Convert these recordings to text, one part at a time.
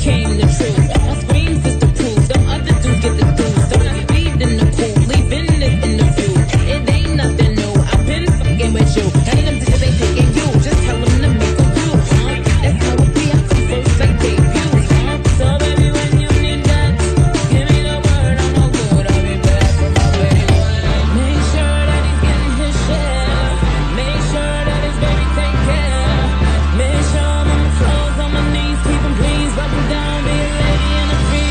became the truth. My screams is the proof. Them other dudes get the dues. Don't I speed in the cool, leaving this interview. It ain't nothing new. I've been fucking with you. None of them bitches ain't picking you. Just tell them to make a view, huh? That's how it be. I come first like debuts, huh? So baby, when you need that, give me the word. I'm no good. I'll be back from my way. Make sure that he's getting his share. Make sure that his baby take care. Make sure I'm on the floors, on my knees. Keep him please, rub him down, be a lady and a freak.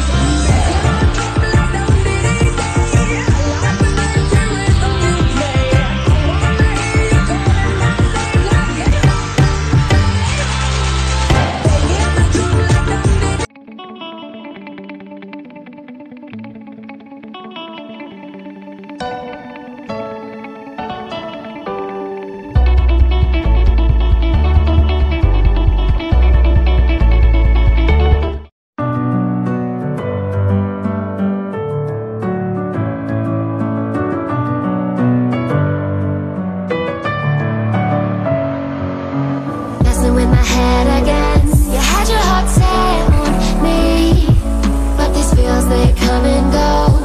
Messing with my head again. You had your heart set on me, but these feels, they come and go.